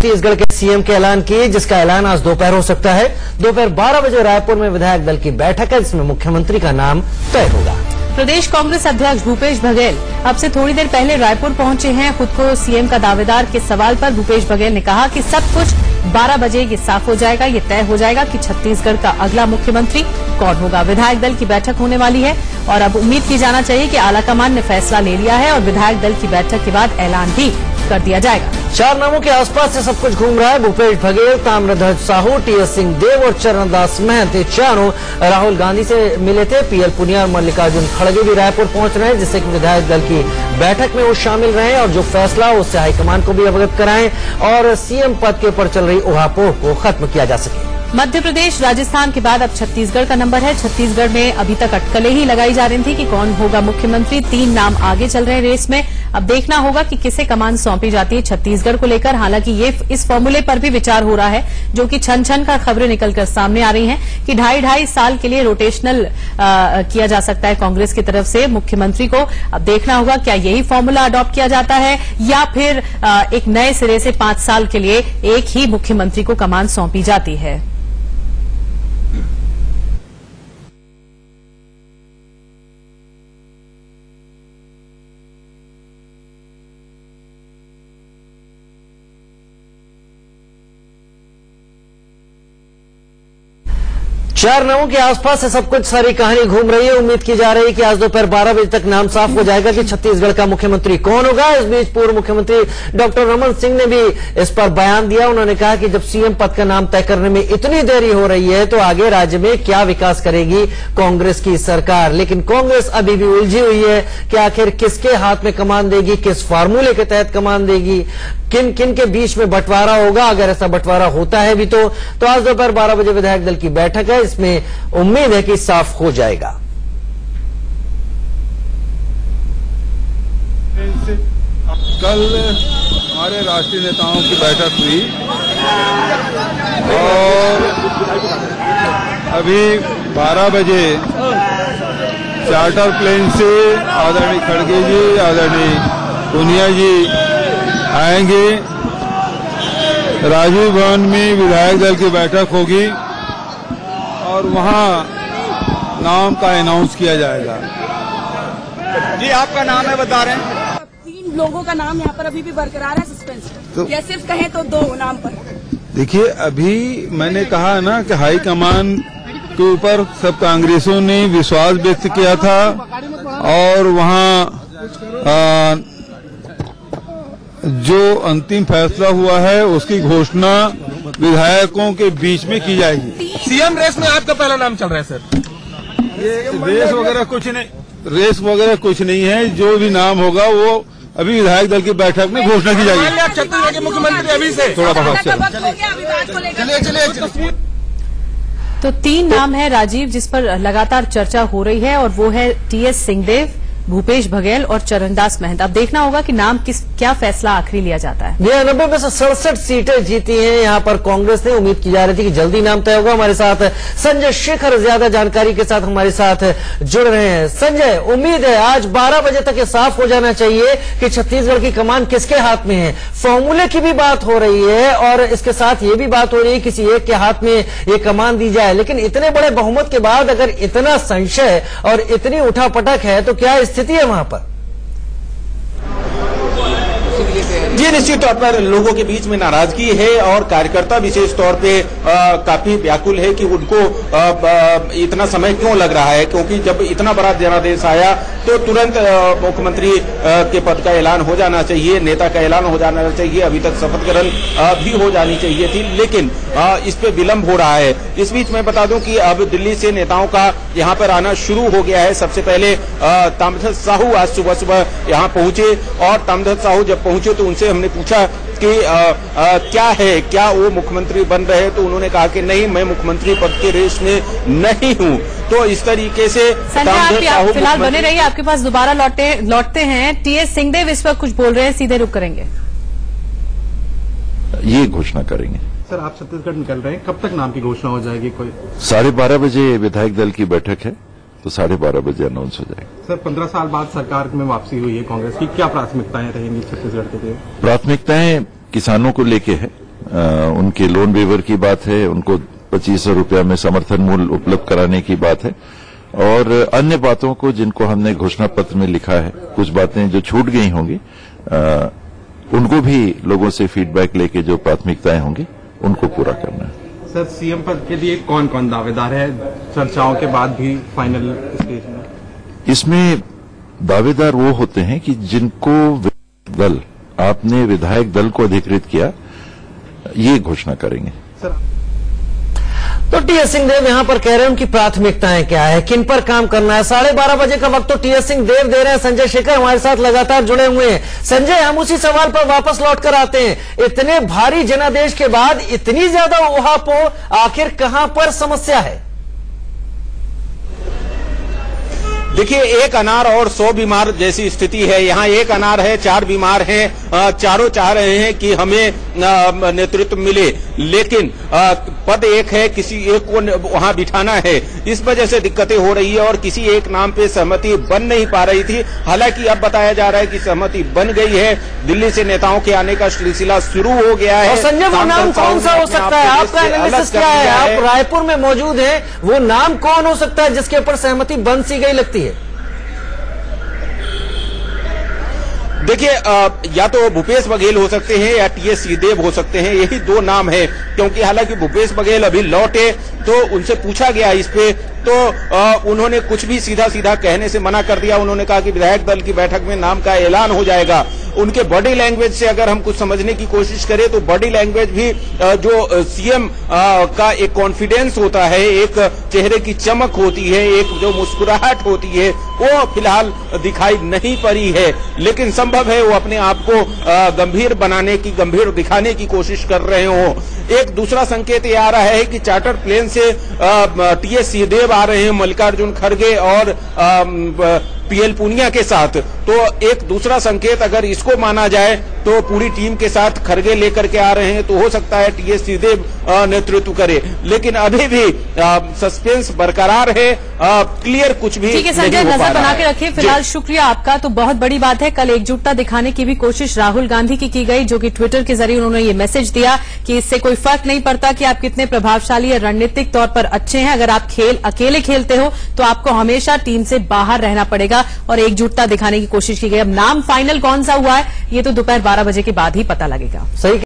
छत्तीसगढ़ के सीएम के ऐलान की, जिसका ऐलान आज दोपहर हो सकता है। दोपहर 12 बजे रायपुर में विधायक दल की बैठक है, जिसमें मुख्यमंत्री का नाम तय होगा। प्रदेश कांग्रेस अध्यक्ष भूपेश बघेल अब से थोड़ी देर पहले रायपुर पहुंचे हैं। खुद को सीएम का दावेदार के सवाल पर भूपेश बघेल ने कहा कि सब कुछ 12 बजे ये साफ हो जाएगा, ये तय हो जाएगा कि छत्तीसगढ़ का अगला मुख्यमंत्री कौन होगा। विधायक दल की बैठक होने वाली है और अब उम्मीद की जाना चाहिए कि आलाकमान ने फैसला ले लिया है और विधायक दल की बैठक के बाद ऐलान भी कर दिया जाएगा। 4 नामों के आसपास से सब कुछ घूम रहा है। भूपेश बघेल, ताम्रध्वज साहू, टीएस सिंहदेव और चरणदास महंत, चारों राहुल गांधी से मिले थे। पीएल पुनिया और मल्लिकार्जुन खड़गे भी रायपुर पहुंच रहे हैं, जिससे कि विधायक दल की बैठक में वो शामिल रहे और जो फैसला हो उससे हाईकमान को भी अवगत कराएं और सीएम पद के ऊपर चल रही उहापोह को खत्म किया जा सके। मध्य प्रदेश, राजस्थान के बाद अब छत्तीसगढ़ का नंबर है। छत्तीसगढ़ में अभी तक अटकलें ही लगाई जा रही थी कि कौन होगा मुख्यमंत्री। 3 नाम आगे चल रहे हैं रेस में। अब देखना होगा कि किसे कमान सौंपी जाती है छत्तीसगढ़ को लेकर। हालांकि ये इस फॉर्मूले पर भी विचार हो रहा है, जो कि छन छन का खबरें निकलकर सामने आ रही हैं कि 2.5 साल के लिए रोटेशनल किया जा सकता है कांग्रेस की तरफ से मुख्यमंत्री को। अब देखना होगा क्या यही फॉर्मूला अडॉप्ट किया जाता है या फिर एक नए सिरे से 5 साल के लिए एक ही मुख्यमंत्री को कमान सौंपी जाती है। चार नामों के आसपास से सब कुछ सारी कहानी घूम रही है। उम्मीद की जा रही है कि आज दोपहर 12 बजे तक नाम साफ हो जाएगा कि छत्तीसगढ़ का मुख्यमंत्री कौन होगा। इस बीच पूर्व मुख्यमंत्री डॉक्टर रमन सिंह ने भी इस पर बयान दिया। उन्होंने कहा कि जब सीएम पद का नाम तय करने में इतनी देरी हो रही है तो आगे राज्य में क्या विकास करेगी कांग्रेस की सरकार। लेकिन कांग्रेस अभी भी उलझी हुई है कि आखिर किसके हाथ में कमान देगी, किस फार्मूले के तहत कमान देगी, किन किन के बीच में बंटवारा होगा। अगर ऐसा बंटवारा होता है भी तो आज दोपहर 12 बजे विधायक दल की बैठक है, इसमें उम्मीद है कि साफ हो जाएगा। कल हमारे राष्ट्रीय नेताओं की बैठक हुई और अभी 12 बजे चार्टर प्लेन से आदरणीय खड़गे जी, आदरणीय पुनिया जी आएंगे। राजीव भवन में विधायक दल की बैठक होगी और वहां नाम का अनाउंस किया जाएगा। जी आपका नाम है बता रहे हैं? 3 लोगों का नाम यहाँ पर अभी भी बरकरार है सस्पेंस तो, या सिर्फ कहें तो 2 नाम पर। देखिए अभी मैंने कहा ना कि हाईकमान के ऊपर सब कांग्रेसों ने विश्वास व्यक्त किया था और वहां जो अंतिम फैसला हुआ है उसकी घोषणा विधायकों के बीच में की जाएगी। सीएम रेस में आपका पहला नाम चल रहा है सर? ये रेस वगैरह कुछ नहीं है। जो भी नाम होगा वो अभी विधायक दल की बैठक में घोषणा की जाएगी। आप छत्तीसगढ़ के मुख्यमंत्री अभी से थोड़ा बहुत चलिए। तो 3 नाम है राजीव जिस पर लगातार चर्चा हो रही है और वो है टीएस सिंहदेव, भूपेश बघेल और चरणदास महंत। अब देखना होगा कि नाम क्या फैसला आखिरी लिया जाता है। 90 में से 67 सीटें जीती हैं यहाँ पर कांग्रेस ने। उम्मीद की जा रही थी कि जल्दी नाम तय होगा। हमारे साथ संजय शेखर ज्यादा जानकारी के साथ हमारे साथ जुड़ रहे हैं। संजय, उम्मीद है आज 12 बजे तक ये साफ हो जाना चाहिए कि छत्तीसगढ़ की कमान किसके हाथ में है। फॉर्मूले की भी बात हो रही है और इसके साथ ये भी बात हो रही है किसी एक के हाथ में ये कमान दी जाए। लेकिन इतने बड़े बहुमत के बाद अगर इतना संशय और इतनी उठापटक है तो क्या स्थिति है वहां पर? जी निश्चित तौर पर लोगों के बीच में नाराजगी है और कार्यकर्ता विशेष तौर पे काफी व्याकुल है कि उनको इतना समय क्यों लग रहा है, क्योंकि जब इतना बड़ा जनादेश आया तो तुरंत मुख्यमंत्री के पद का ऐलान हो जाना चाहिए, नेता का ऐलान हो जाना चाहिए, अभी तक शपथ ग्रहण भी हो जानी चाहिए थी, लेकिन इस पे विलंब हो रहा है। इस बीच मैं बता दूं कि अब दिल्ली से नेताओं का यहाँ पर आना शुरू हो गया है। सबसे पहले ताम्रध्वज साहू आज सुबह यहाँ पहुंचे और ताम्रध्वज साहू जब पहुंचे तो उनसे हमने पूछा कि क्या वो मुख्यमंत्री बन रहे हैं, तो उन्होंने कहा कि नहीं, मैं मुख्यमंत्री पद के रेस में नहीं हूं। तो इस तरीके से आप फिलहाल बने रहिए, आपके पास दोबारा लौटते हैं। टीएस सिंहदेव इस वक्त कुछ बोल रहे हैं, सीधे रुक करेंगे। ये घोषणा करेंगे। सर आप छत्तीसगढ़ निकल रहे हैं, कब तक नाम की घोषणा हो जाएगी? कोई 12:30 बजे विधायक दल की बैठक है तो 12:30 बजे अनाउंस हो जाएगा। सर 15 साल बाद सरकार में वापसी हुई है कांग्रेस की, क्या प्राथमिकताएं रहेंगी छत्तीसगढ़ के लिए? प्राथमिकताएं किसानों को लेके है, उनके लोन वेवर की बात है, उनको 2500 रुपया में समर्थन मूल्य उपलब्ध कराने की बात है और अन्य बातों को जिनको हमने घोषणा पत्र में लिखा है, कुछ बातें जो छूट गई होंगी उनको भी लोगों से फीडबैक लेके जो प्राथमिकताएं होंगी उनको पूरा करना है। सर, सीएम पद के लिए कौन कौन दावेदार है चर्चाओं के बाद भी फाइनल स्टेज में? इसमें दावेदार वो होते हैं कि जिनको दल आपने विधायक दल को अधिकृत किया, ये घोषणा करेंगे। सर, तो टीएस सिंहदेव यहां पर कह रहे हैं उनकी प्राथमिकताएं क्या है, किन पर काम करना है। 12:30 बजे का वक्त तो टीएस सिंहदेव दे रहे हैं। संजय शेखर हमारे साथ लगातार जुड़े हुए हैं। संजय, हम उसी सवाल पर वापस लौट कर आते हैं। इतने भारी जनादेश के बाद इतनी ज्यादा ऊहापोह, आखिर कहां पर समस्या है? देखिए, एक अनार और 100 बीमार जैसी स्थिति है। यहाँ एक अनार है, 4 बीमार हैं। चारों चाह रहे हैं कि हमें नेतृत्व मिले, लेकिन पद एक है, किसी एक को वहां बिठाना है। इस वजह से दिक्कतें हो रही है और किसी एक नाम पे सहमति बन नहीं पा रही थी। हालांकि अब बताया जा रहा है कि सहमति बन गई है। दिल्ली से नेताओं के आने का सिलसिला शुरू हो गया है। और संजय, वो नाम कौन सा हो सकता है? आपका एनालिसिस क्या है? आप रायपुर में मौजूद हैं, वो नाम कौन हो सकता है जिसके ऊपर सहमति बन सी गई लगती है? देखिए, या तो भूपेश बघेल हो सकते हैं या टीएस सिंहदेव हो सकते हैं। यही 2 नाम है, क्योंकि हालांकि भूपेश बघेल अभी लौटे तो उनसे पूछा गया इस पे, तो उन्होंने कुछ भी सीधा सीधा कहने से मना कर दिया। उन्होंने कहा कि विधायक दल की बैठक में नाम का ऐलान हो जाएगा। उनके बॉडी लैंग्वेज से अगर हम कुछ समझने की कोशिश करें तो बॉडी लैंग्वेज भी जो सीएम का एक कॉन्फिडेंस होता है, एक चेहरे की चमक होती है, एक जो मुस्कुराहट होती है, वो फिलहाल दिखाई नहीं पड़ी है। लेकिन संभव है वो अपने आप को गंभीर बनाने की, गंभीर दिखाने की कोशिश कर रहे हो। एक दूसरा संकेत ये आ रहा है कि चार्टर प्लेन से टीएस सिंहदेव आ रहे हैं मल्लिकार्जुन खड़गे और पीएल पूनिया के साथ। तो एक दूसरा संकेत अगर इसको माना जाए तो पूरी टीम के साथ खड़गे लेकर के आ रहे हैं, तो हो सकता है टीएस सिंहदेव नेतृत्व करे। लेकिन अभी भी सस्पेंस बरकरार है, क्लियर कुछ भी ठीक है संजय, नजर बना के रखिए। फिलहाल शुक्रिया आपका। तो बहुत बड़ी बात है, कल एकजुटता दिखाने की भी कोशिश राहुल गांधी की गई, जो कि ट्विटर के जरिए उन्होंने ये मैसेज दिया कि इससे कोई फर्क नहीं पड़ता कि आप कितने प्रभावशाली या रणनीतिक तौर पर अच्छे हैं, अगर आप खेल अकेले खेलते हो तो आपको हमेशा टीम से बाहर रहना पड़ेगा, और एकजुटता दिखाने की कोशिश की गई। अब नाम फाइनल कौन सा हुआ है ये तो दोपहर 12 बजे के बाद ही पता लगेगा। सही।